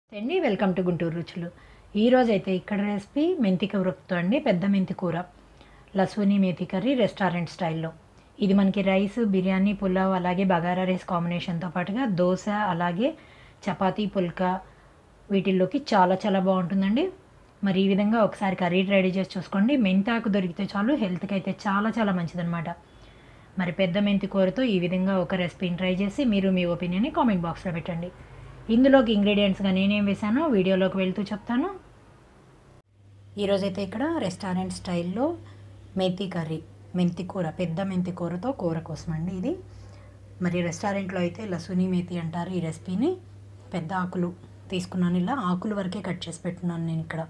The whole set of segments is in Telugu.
అండి వెల్కమ్ టు గుంటూరు రుచులు. ఈరోజు అయితే ఇక్కడ రెసిపీ మెంతి కూరతో అండి, పెద్ద మెంతి కూర, లసూని మేతి కర్రీ రెస్టారెంట్ స్టైల్లో. ఇది మనకి రైస్, బిర్యానీ, పులావ్ అలాగే బగారా రైస్ కాంబినేషన్తో పాటుగా దోశ అలాగే చపాతీ, పుల్కా వీటిల్లోకి చాలా చాలా బాగుంటుందండి. మరి ఈ విధంగా ఒకసారి కర్రీ రెడీ చేసి చూసుకోండి. మెంతాకు దొరికితే చాలు, హెల్త్కి అయితే చాలా చాలా మంచిదన్నమాట. మరి పెద్ద మెంతి కూరతో ఈ విధంగా ఒక రెసిపీని ట్రై చేసి మీరు మీ ఒపీనియన్ని కామెంట్ బాక్స్లో పెట్టండి. ఇందులోకి ఇంగ్రీడియంట్స్గా నేనేం వేసానో వీడియోలోకి వెళ్తూ చెప్తాను. ఈరోజైతే ఇక్కడ రెస్టారెంట్ స్టైల్లో మెంతి కర్రీ, మెంతి కూర, పెద్ద మెంతి కూరతో కూర కోసం అండి ఇది. మరి రెస్టారెంట్లో అయితే లసూని మేతి అంటారు ఈ రెసిపీని. పెద్ద ఆకులు తీసుకున్నాను, ఇలా ఆకుల వరకే కట్ చేసి పెట్టున్నాను నేను ఇక్కడ.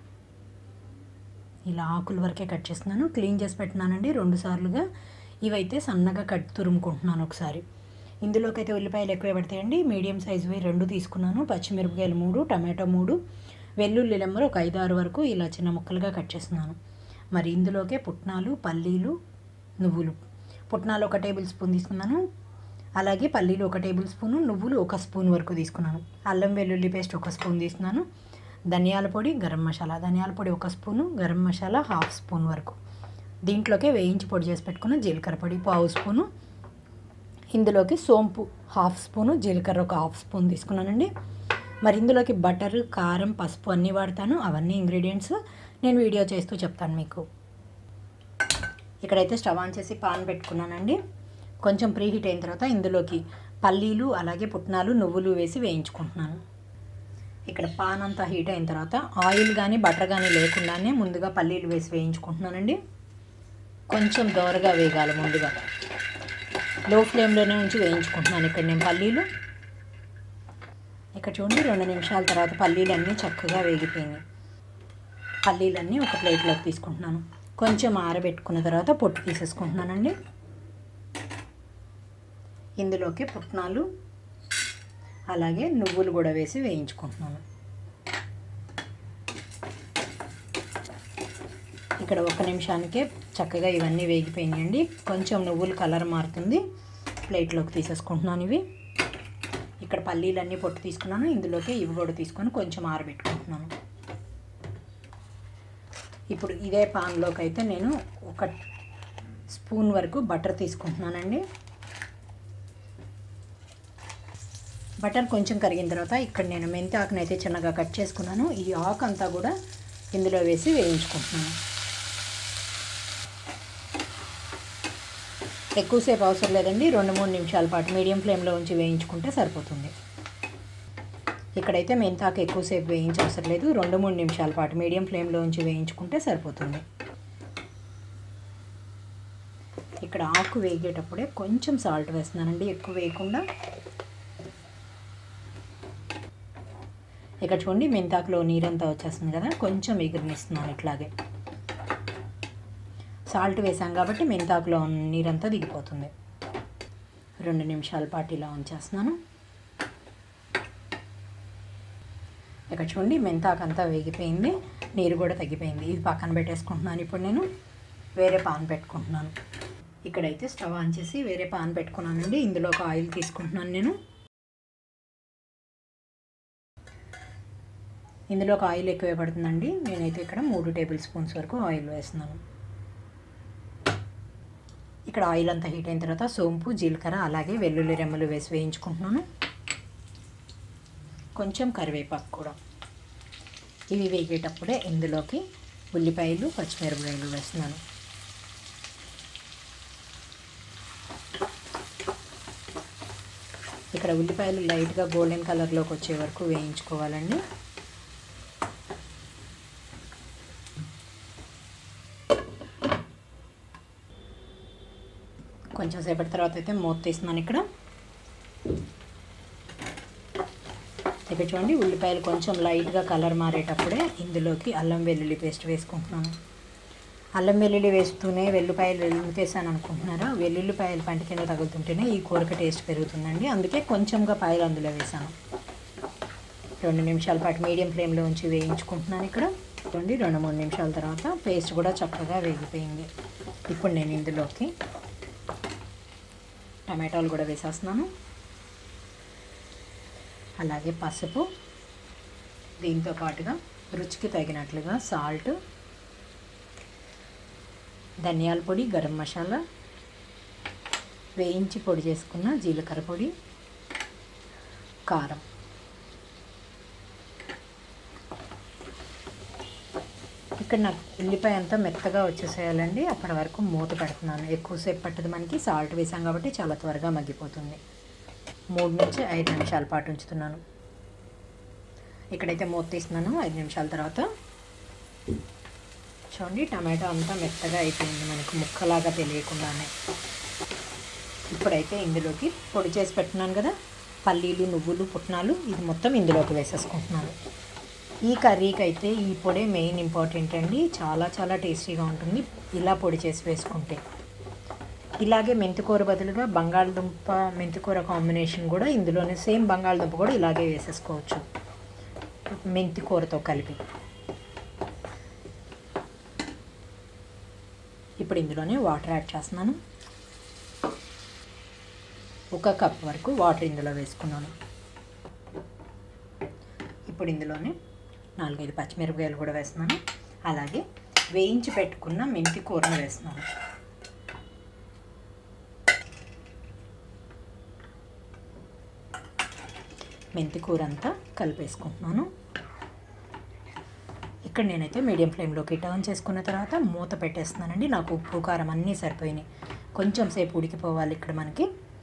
ఇలా ఆకుల వరకే కట్ చేస్తున్నాను, క్లీన్ చేసి పెట్టినానండి 2 సార్లుగా. ఇవైతే సన్నగా తురుముకుంటున్నాను ఒకసారి. ఇందులోకి అయితే ఉల్లిపాయలు ఎక్కువ పడతాయండి, మీడియం సైజువి 2 తీసుకున్నాను, పచ్చిమిరపకాయలు 3, టమాటో 3, వెల్లుల్లి లెమ్మలు ఒక 5-6 వరకు ఇలా చిన్న ముక్కలుగా కట్ చేస్తున్నాను. మరి ఇందులోకే పుట్నాలు, పల్లీలు, నువ్వులు. పుట్నాలు 1 టేబుల్ స్పూన్ తీసుకున్నాను, అలాగే పల్లీలు 1 టేబుల్ స్పూను, నువ్వులు 1 స్పూన్ వరకు తీసుకున్నాను. అల్లం వెల్లుల్లి పేస్ట్ 1 స్పూన్ తీసుకున్నాను. ధనియాల పొడి, గరం మసాలా, ధనియాల పొడి 1 స్పూను, గరం మసాలా 1/2 స్పూన్ వరకు. దీంట్లోకే వేయించి పొడి చేసి పెట్టుకున్న జీలకర్ర పొడి 1/2 స్పూను. ఇందులోకి సోంపు 1/2 స్పూను, జీలకర్ర 1/2 స్పూన్ తీసుకున్నానండి. మరి ఇందులోకి బటర్, కారం, పసుపు అన్నీ వాడతాను. అవన్నీ ఇంగ్రీడియంట్స్ నేను వీడియో చేస్తూ చెప్తాను మీకు. ఇక్కడైతే స్టవ్ ఆన్ చేసి పాన్ పెట్టుకున్నానండి. కొంచెం ప్రీహీట్ అయిన తర్వాత ఇందులోకి పల్లీలు అలాగే పుట్నాలు, నువ్వులు వేసి వేయించుకుంటున్నాను. ఇక్కడ పాన్ అంతా హీట్ అయిన తర్వాత ఆయిల్ కానీ బటర్ కానీ లేకుండానే ముందుగా పల్లీలు వేసి వేయించుకుంటున్నానండి. కొంచెం దోరగా వేగాలి ముందుగా, లో ఫ్లేమ్లోనే ఉంచి వేయించుకుంటున్నాను ఇక్కడ నేను పల్లీలు. ఇక్కడ చూడండి 2 నిమిషాల తర్వాత పల్లీలన్నీ చక్కగా వేగిపోయినాయి. పల్లీలన్నీ ఒక ప్లేట్లోకి తీసుకుంటున్నాను. కొంచెం ఆరబెట్టుకున్న తర్వాత పొట్టు తీసేసుకుంటున్నానండి. ఇందులోకి పుట్నాలు అలాగే నువ్వులు కూడా వేసి వేయించుకుంటున్నాను. ఇక్కడ 1 నిమిషానికే చక్కగా ఇవన్నీ వేగిపోయినాయండి. కొంచెం నువ్వులు కలర్ మారుతుంది, ప్లేట్లోకి తీసేసుకుంటున్నాను ఇవి. ఇక్కడ పల్లీలన్నీ పొట్టు తీసుకున్నాను, ఇందులోకి ఇవి కూడా తీసుకొని కొంచెం ఆరబెట్టుకుంటున్నాను. ఇప్పుడు ఇదే పాన్లోకి అయితే నేను 1 స్పూన్ వరకు బటర్ తీసుకుంటున్నానండి. బటర్ కొంచెం కరిగిన తర్వాత ఇక్కడ నేను మెంతి ఆకుని అయితే చిన్నగా కట్ చేసుకున్నాను. ఈ ఆకు అంతా కూడా ఇందులో వేసి వేయించుకుంటున్నాను. ఎక్కువసేపు అవసరం లేదండి, 2-3 నిమిషాల పాటు మీడియం ఫ్లేమ్లో ఉంచి వేయించుకుంటే సరిపోతుంది. ఇక్కడైతే మెంతాకు ఎక్కువసేపు వేయించవసరం లేదు, 2-3 నిమిషాల పాటు మీడియం ఫ్లేమ్లో ఉంచి వేయించుకుంటే సరిపోతుంది. ఇక్కడ ఆకు వేగేటప్పుడే కొంచెం సాల్ట్ వేస్తున్నానండి, ఎక్కువ వేయకుండా. ఇక్కడ చూడండి మెంతాకులో నీరంతా వచ్చేస్తుంది కదా, కొంచెం ఎగురనిస్తున్నాను ఇట్లాగే. సాల్ట్ వేసాం కాబట్టి మెంతాకులో నీరంతా దిగిపోతుంది. 2 నిమిషాల పాటు ఇలా ఉంచేస్తున్నాను. ఇక్కడ చూడండి మెంతాకు అంతా వేగిపోయింది, నీరు కూడా తగ్గిపోయింది. ఇది పక్కన పెట్టేసుకుంటున్నాను. ఇప్పుడు నేను వేరే పాన్ పెట్టుకుంటున్నాను. ఇక్కడైతే స్టవ్ ఆన్ చేసి వేరే పాన్ పెట్టుకున్నానండి. ఇందులో ఒక ఆయిల్ తీసుకుంటున్నాను నేను. ఇందులో ఒక ఆయిల్ ఎక్కువే పడుతుందండి. నేనైతే ఇక్కడ 3 టేబుల్ స్పూన్స్ వరకు ఆయిల్ వేస్తున్నాను. ఇక్కడ ఆయిల్ అంతా హీట్ అయిన తర్వాత సోంపు, జీలకర్ర అలాగే వెల్లుల్లి రెమ్మలు వేసి వేయించుకుంటున్నాను. కొంచెం కరివేపాకు కూడా. ఇవి వేగేటప్పుడే ఇందులోకి ఉల్లిపాయలు, పచ్చిమిరపకాయలు వేస్తున్నాను. ఇక్కడ ఉల్లిపాయలు లైట్గా గోల్డెన్ కలర్లోకి వచ్చే వరకు వేయించుకోవాలండి. కొంచెం సేపటి తర్వాత అయితే మూత తీస్తున్నాను. ఇక్కడ చూడండి ఉల్లిపాయలు కొంచెం లైట్గా కలర్ మారేటప్పుడే ఇందులోకి అల్లం వెల్లుల్లి పేస్ట్ వేసుకుంటున్నాను. అల్లం వెల్లుల్లి వేస్తూనే వెల్లుల్లిపాయలు వేసాను అనుకుంటున్నారా? వెల్లుల్లిపాయలు పంట కింద తగులుతుంటేనే ఈ కూరకి టేస్ట్ పెరుగుతుందండి, అందుకే కొంచెంగా పాయలు అందులో వేసాను. 2 నిమిషాల పాటు మీడియం ఫ్లేమ్లో ఉంచి వేయించుకుంటున్నాను. ఇక్కడ చూడండి 2-3 నిమిషాల తర్వాత పేస్ట్ కూడా చక్కగా వేగిపోయింది. ఇప్పుడు నేను ఇందులోకి టమాటాలు కూడా వేసేస్తున్నాను. అలాగే పసుపు, దీంతో పాటుగా రుచికి తగినట్లుగా సాల్ట్, ధనియాల పొడి, గరం మసాలా, వేయించి పొడి చేసుకున్న జీలకర్ర పొడి, కారం. ఇక్కడ నాకు ఉల్లిపాయ అంతా మెత్తగా వచ్చేసేయాలండి. అప్పటి వరకు మూత పెడుతున్నాను. ఎక్కువసేపు పట్టదు, మనకి సాల్ట్ వేసాం కాబట్టి చాలా త్వరగా మగ్గిపోతుంది. 3 నుంచి 5 నిమిషాల పాటు ఉంచుతున్నాను. ఇక్కడైతే మూత తీస్తున్నాను. 5 నిమిషాల తర్వాత చూడండి, టమాటో అంతా మెత్తగా అయిపోయింది, మనకు ముక్కలాగా తెలియకుండానే. ఇప్పుడైతే ఇందులోకి పొడి చేసి పెట్టున్నాను కదా, పల్లీలు, నువ్వులు, పుట్నాలు, ఇది మొత్తం ఇందులోకి వేసేసుకుంటున్నాను. ఈ కర్రీకి అయితే ఈ పొడి మెయిన్ ఇంపార్టెంట్ అండి. చాలా చాలా టేస్టీగా ఉంటుంది ఇలా పొడి చేసి వేసుకుంటే. ఇలాగే మెంతికూర బదులుగా బంగాళదుంప మెంతికూర కాంబినేషన్ కూడా ఇందులోనే, సేమ్ బంగాళదుంప కూడా ఇలాగే వేసేసుకోవచ్చు మెంతికూరతో కలిపి. ఇప్పుడు ఇందులోనే వాటర్ యాడ్ చేస్తున్నాను. 1 కప్ వరకు వాటర్ ఇందులో వేసుకున్నాను. ఇప్పుడు ఇందులోనే 4-5 పచ్చిమిరపకాయలు కూడా వేస్తున్నాను. అలాగే వేయించి పెట్టుకున్న మెంతి కూరను వేస్తున్నాను. మెంతి కూర అంతా కలిపేసుకుంటున్నాను. ఇక్కడ నేనైతే మీడియం ఫ్లేమ్లోకి టర్న్ చేసుకున్న తర్వాత మూత పెట్టేస్తున్నానండి. నాకు ఉప్పు, కారం అన్నీ సరిపోయినాయి. కొంచెం సేపు ఉడికిపోవాలి ఇక్కడ మనకి.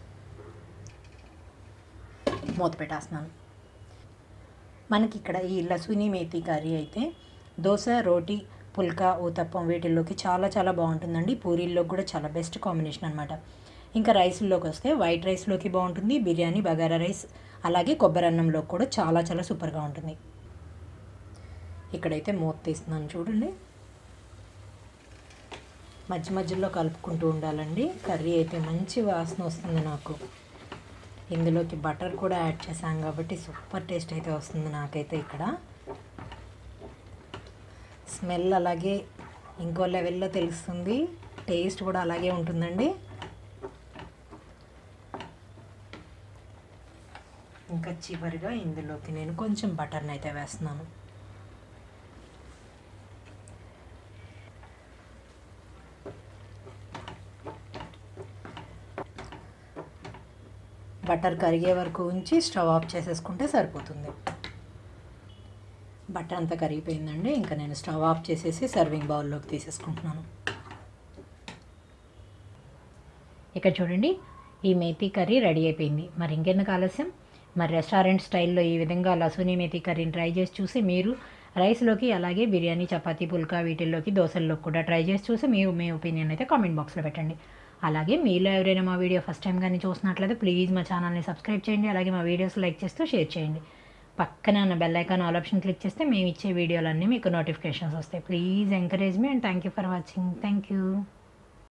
మూత పెట్టేస్తున్నాను. మనకి ఇక్కడ ఈ లసూని మేతి కర్రీ అయితే దోశ, రోటీ, పుల్కా, ఊతప్పం వీటిల్లోకి చాలా చాలా బాగుంటుందండి. పూరీల్లోకి కూడా చాలా బెస్ట్ కాంబినేషన్ అనమాట. ఇంకా రైస్లోకి వస్తే వైట్ రైస్లోకి బాగుంటుంది, బిర్యానీ, బగారా రైస్, అలాగే కొబ్బరి అన్నంలో కూడా చాలా చాలా సూపర్గా ఉంటుంది. ఇక్కడైతే మూత తీస్తున్నాను చూడండి. మధ్య మధ్యలో కలుపుకుంటూ ఉండాలండి. కర్రీ అయితే మంచి వాసన వస్తుంది నాకు. ఇందులోకి బటర్ కూడా యాడ్ చేశాం కాబట్టి సూపర్ టేస్ట్ అయితే వస్తుంది నాకైతే. ఇక్కడ స్మెల్ అలాగే ఇంకో లెవెల్లో తెలుస్తుంది, టేస్ట్ కూడా అలాగే ఉంటుందండి. ఇంకా చివరిగా ఇందులోకి నేను కొంచెం బటర్ని అయితే వేస్తున్నాను. బటర్ కరిగే వరకు ఉంచి స్టవ్ ఆఫ్ చేసేసుకుంటే సరిపోతుంది. బటర్ అంతా కరిగిపోయిందండి. ఇంకా నేను స్టవ్ ఆఫ్ చేసేసి సర్వింగ్ బౌల్లోకి తీసేసుకుంటున్నాను. ఇక్కడ చూడండి, ఈ మేతి కర్రీ రెడీ అయిపోయింది. మరి ఇంకెందుకు ఆలస్యం, మరి రెస్టారెంట్ స్టైల్లో ఈ విధంగా లసూని మేతి కర్రీని ట్రై చేసి చూసి మీరు రైస్లోకి, అలాగే బిర్యానీ, చపాతీ, పుల్కా వీటిల్లోకి, దోశల్లోకి కూడా ట్రై చేసి చూసి మీరు మీ ఒపీనియన్ అయితే కామెంట్ బాక్స్లో పెట్టండి. అలాగే మీలో ఎవరైనా మా వీడియో ఫస్ట్ టైం కానీ చూసినట్లయితే ప్లీజ్ మా ఛానల్ని సబ్స్క్రైబ్ చేయండి. అలాగే మా వీడియోస్ లైక్ చేస్తూ షేర్ చేయండి. పక్కన ఉన్న bell icon all option click చేస్తే మేము ఇచ్చే వీడియోలన్నీ మీకు నోటిఫికేషన్స్ వస్తాయి. Please encourage me and thank you for watching. Thank you.